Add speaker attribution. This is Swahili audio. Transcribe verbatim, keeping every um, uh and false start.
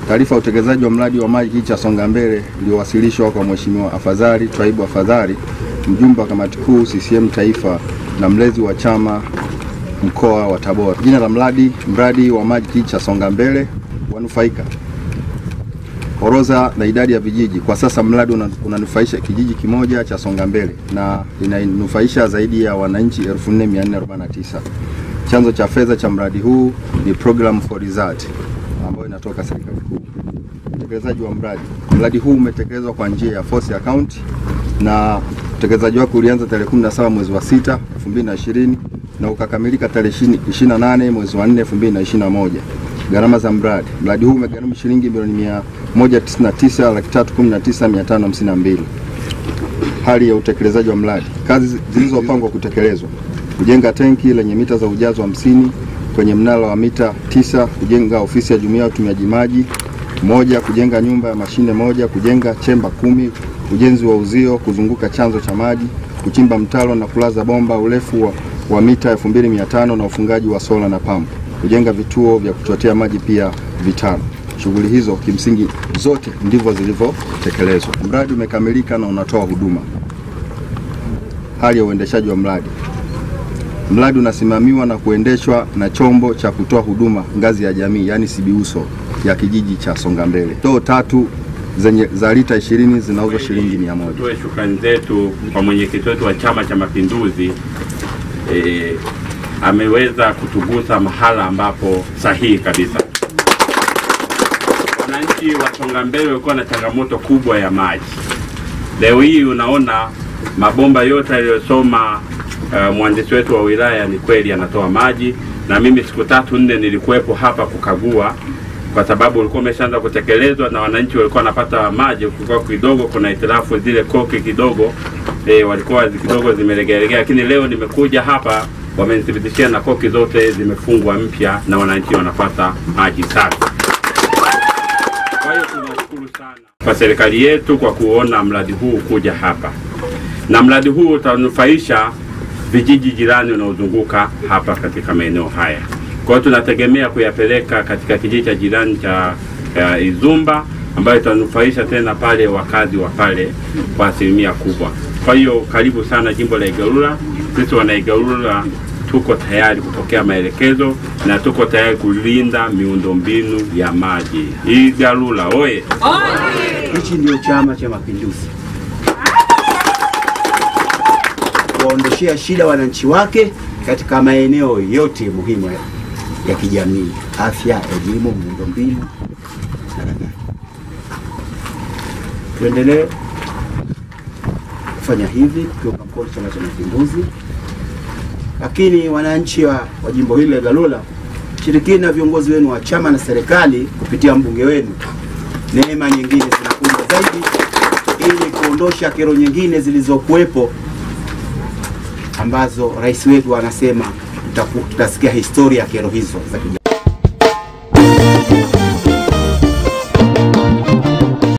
Speaker 1: Taarifa ya utekelezaji wa mradi wa maji kijiji cha Songambele iliyowasilishwa kwa Mheshimiwa Afadhali Twaibu Afadhali, mjumbe wa kamati kuu C C M Taifa na mlezi wa chama mkoa wa Tabora. Jina la mradi: mradi wa maji kijiji cha Songambele. Wanufaika: orodha na idadi ya vijiji. Kwa sasa mradi unanufaisha kijiji kimoja cha Songambele na inanufaisha zaidi ya wananchi elfu nne mia nne arobaini na tisa. Chanzo cha fedha cha mradi huu ni Program for Result ambayo inatoka serikali kuu. Utekelezaji wa mradi: mradi huu umetekelezwa kwa njia ya force account na utekelezaji wake ulianza tarehe kumi na saba mwezi wa sita elfu mbili na ishirini na ukakamilika tarehe ishirini na nane mwezi wa nne elfu mbili na ishirini na moja. Gharama za mradi: mradi huu umegharimu shilingi milioni mia moja tisini na tisa laki tatu kumi na tisa mia tano hamsini na mbili. Hali ya utekelezaji wa mradi: kazi zilizopangwa kutekelezwa: kujenga tenki lenye mita za ujazo hamsini kwenye mnara wa mita tisa, kujenga ofisi ya jumuiya ya utumiaji maji moja, kujenga nyumba ya mashine moja, kujenga chemba kumi, ujenzi wa uzio kuzunguka chanzo cha maji, kuchimba mtaro na kulaza bomba urefu wa, wa mita elfu mbili mia tano na ufungaji wa sola na pampu, kujenga vituo vya kuchotea maji pia vitano. Shughuli hizo kimsingi zote ndivyo zilivyotekelezwa. Mradi umekamilika na unatoa huduma. Hali ya uendeshaji wa mradi: mradi unasimamiwa na kuendeshwa na chombo cha kutoa huduma ngazi ya jamii, yani Sibiuso ya kijiji cha Songambele. Ndoo tatu zenye za lita ishirini zinauzwa shilingi mia moja.
Speaker 2: Tuwe shukrani zetu kwa mwenyekiti wetu wa Chama cha Mapinduzi, e, ameweza kutugusa mahala ambapo sahihi kabisa. Wananchi wa Songambele walikuwa na changamoto kubwa ya maji. Leo hii unaona mabomba yote aliyosoma uh, mwandishi wetu wa wilaya ni kweli anatoa maji, na mimi siku tatu nne nilikuwepo hapa kukagua, kwa sababu ulikuwa umeshaanza kutekelezwa na wananchi walikuwa wanapata maji. Kulikuwa kidogo kuna itilafu, zile koki kidogo e, walikuwa kidogo zimelegea, lakini leo nimekuja hapa wamenithibitishia na koki zote zimefungwa mpya na wananchi wanapata maji safi. Kwa hiyo tunashukuru sana kwa serikali yetu kwa kuona mradi huu kuja hapa, na mradi huu utanufaisha vijiji jirani unaozunguka hapa katika maeneo haya. Kwa hiyo tunategemea kuyapeleka katika kijiji cha jirani cha uh, Izumba, ambayo itanufaisha tena pale wakazi wa pale kwa asilimia kubwa. Kwa hiyo karibu sana jimbo la Igalula. Sisi wana Igalula tuko tayari kupokea maelekezo na tuko tayari kulinda miundombinu ya maji. Igalula oye!
Speaker 3: Hichi ndio Chama cha Mapinduzi, kuondoshea shida wananchi wake katika maeneo yote muhimu ya kijamii: afya, elimu, miundombinu na kadhalika. Tuendelee kufanya hivi kwa mkono Chama cha Mapinduzi, lakini wananchi wa, wa jimbo hili la Igalula, shirikini na viongozi wenu wa chama na serikali kupitia mbunge wenu, neema nyingine zinakuja zaidi ili kuondosha kero nyingine zilizokuwepo ambazo rais wetu anasema tutasikia historia ya kero hizo za kijamii.